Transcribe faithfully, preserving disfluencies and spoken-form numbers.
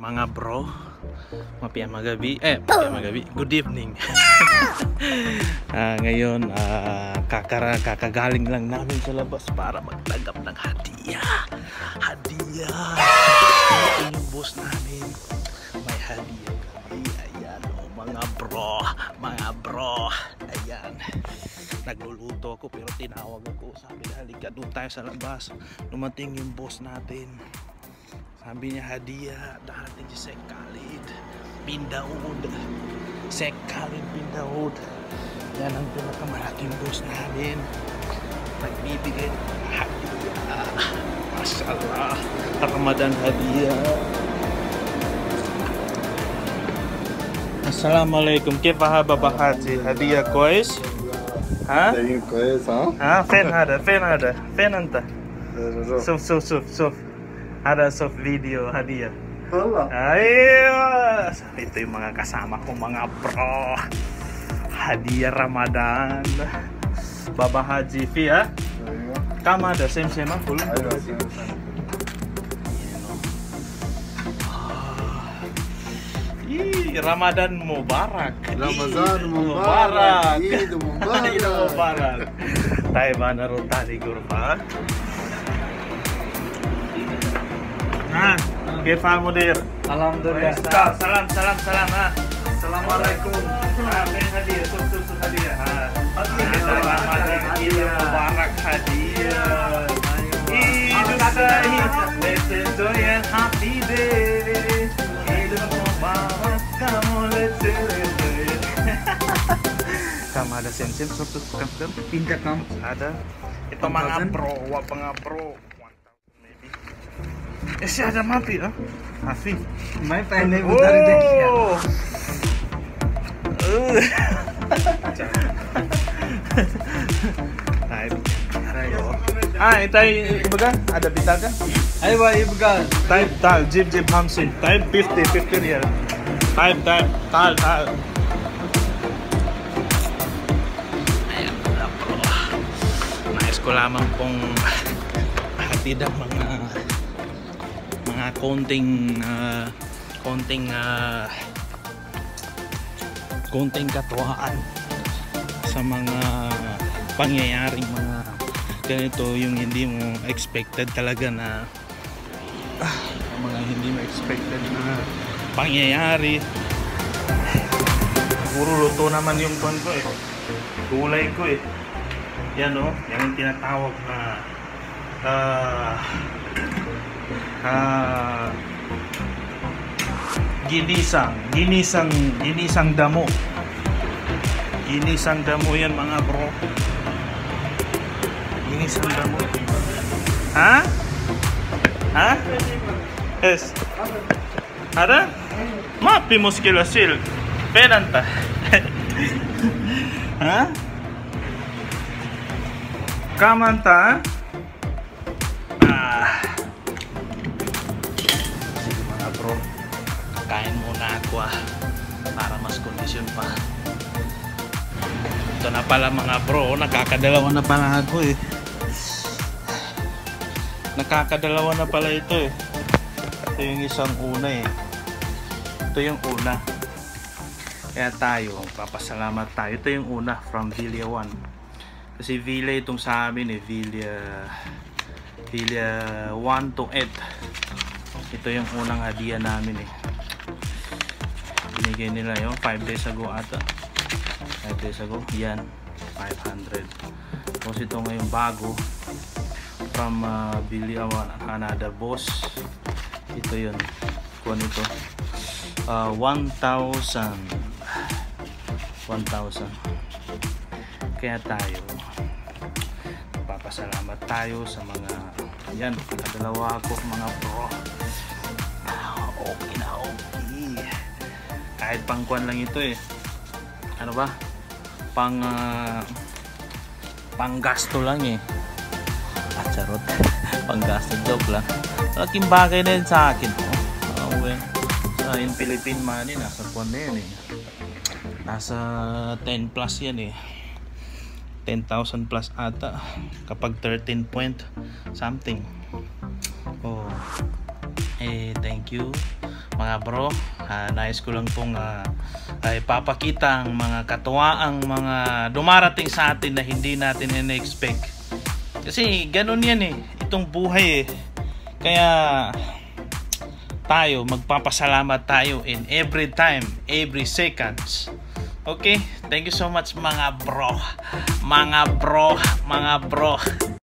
mga bro, mapiyang magabi, eh, mapiyang magabi, good evening. uh, ngayon, uh, kakara, kakagaling lang namin sa labas para magtanggap ng hadiah. Hadiah! Ito yung boss namin. May hadiah kami. Ayan, oh, mga bro, mga bro. Ayan. Nagluluto ako pero tinawag ako. Sabi na, halika doon tayo sa labas. Dumating yung boss natin. Sabi niya, hadiah, darating si Sek Khalid Pindaud. Sek Khalid Pindaud. Yan ang pinakamalaking boss namin. Nagbibigay ng hadiah. Masyaallah. Ramadan hadiah. Assalamualaikum. Kaifa haba bahati? Hadiah kois? Ha? كويس ها؟ ها فين هذا؟ فين هذا؟ فين أنت؟ شوف شوف شوف شوف هذا شوف فيديو هدية. والله Ayo, itu yung mga kasama ko mga bro. Hadiah Ramadan. Baba Haji Fi ya. ايوه Kama ada same same full. ايوه سنة سنة. Ih, Ramadan Mubarak. رمضان Ih, مبارك عيد Eid مبارك Mubarak. Tayo ba narutali gurfa? Ah, kaifa mudir? Alhamdulillah. Salam salam salam ha. Assalamualaikum. Ah, may hadiah, sub sub sub hadiah. Ha. Ramadan Eid Mubarak hadiah. Eid Sahih. Let's enjoy and happy day. Eid Mubarak. Come on, let's celebrate. Kamu ada sensim sub sub sub. Pindah kamu. Ada. Itu mga bro, wag mga bro. Eh, si ada mati ah? Hafi. मैं पहले उधर देख लिया। Oh. Ah, itay ibaga ada bitaga. अरे भाई बगा Type tal jib jib hamsin. Type fifty fifty real. Type type tal tal. Ayan na bro. Nais ko lamang pong hatid ang mga mga konting uh, konting uh, konting katuwaan sa mga pangyayaring mga ganito, yung hindi mo expected talaga na ah, mga hindi mo expected na pangyayari. Puro luto naman yung kon ko eh, gulay ko eh. Yan o, yan yung tinatawag na ah Ah, ginisang, ginisang, ginisang damo. Ginisang damo yan mga bro. Ginisang damo. Ha? Ha? Yes. Ada? Mapi muskila sil. Penanta. Ha? Kamanta? Ah. Bro, kain muna ako ah, para mas kondisyon pa. Ito na pala mga bro, nakakadalawa na pala ako eh. Nakakadalawa na pala ito eh. Ito yung isang una eh. Ito yung una. Kaya tayo, papasalamat tayo. Ito yung una from Villa one. Kasi Villa itong sa amin eh, Villa Villa one to eight. Ito yung unang hadiah namin eh. Binigay nila yung five days ago ata. five days ago. Yan. five hundred. Tapos ito ngayon bago. From uh, Billy uh, another boss. Ito yun. Kuha nito. Uh, one thousand. one thousand. Kaya tayo. Papasalamat tayo sa mga yan. Nakadalawa ako mga bro. Okay na okay. Kahit pangkuan lang ito eh. Ano ba? Pang uh, panggasto lang eh. At charot. Panggasto, joke lang. Malaking bagay na yun sa akin. Oh, well. Sa in Philippine money, nasa kuan na yun eh. Nasa ten plus yan eh. ten thousand plus ata. Kapag thirteen point something. Oh. Eh, thank you mga bro. Uh, nais ko lang pong uh, ay papakita ang mga katuwaang mga dumarating sa atin na hindi natin in-expect. Kasi ganun yan eh, itong buhay eh. Kaya tayo, magpapasalamat tayo in every time, every seconds. Okay, thank you so much mga bro. Mga bro, mga bro.